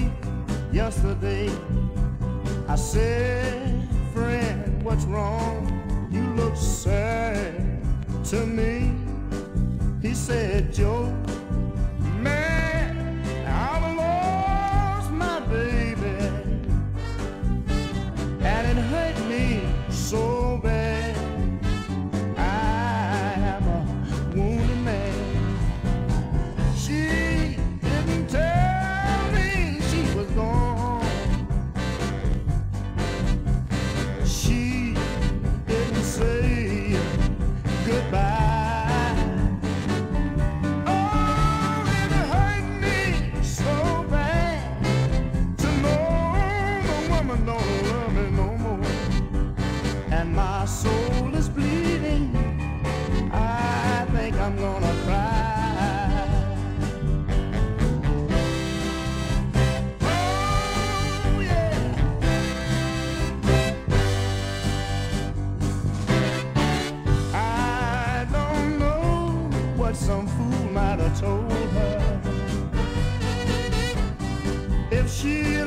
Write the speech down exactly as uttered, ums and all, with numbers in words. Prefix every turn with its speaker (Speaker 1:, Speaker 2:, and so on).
Speaker 1: yesterday. I said, friend, what's wrong? You look sad to me. He said, Joe, man, I've lost my baby, and it hurt me so bad. I am a wounded man. She didn't tell me she was gone. She didn't say goodbye. My soul is bleeding. I think I'm gonna cry. Oh yeah. I don't know what some fool might have told her. If she